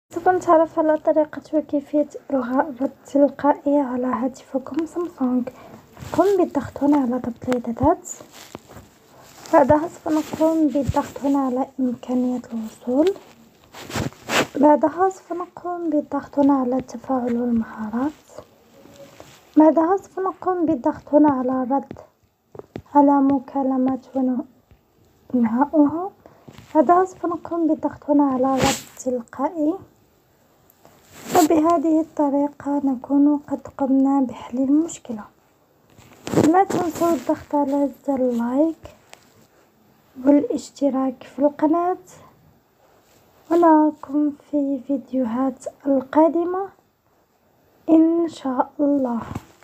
سوف نتعرف على طريقة وكيفية إلغاء الرد التلقائي على هاتفكم سامسونج. قم بالضغط هنا على ربط الإعدادات. بعدها سوف نقوم بالضغط هنا على إمكانية الوصول. بعدها سوف نقوم بالضغط هنا على التفاعل والمهارات. بعدها سوف نقوم بالضغط هنا على رد على مكالمات ونهاؤها. بعدها سوف نقوم بالضغط هنا على رد تلقائي. وبهذه الطريقة نكون قد قمنا بحل المشكلة. لا تنسوا الضغط على زر لايك والاشتراك في القناة، ونراكم في فيديوهات القادمة إن شاء الله.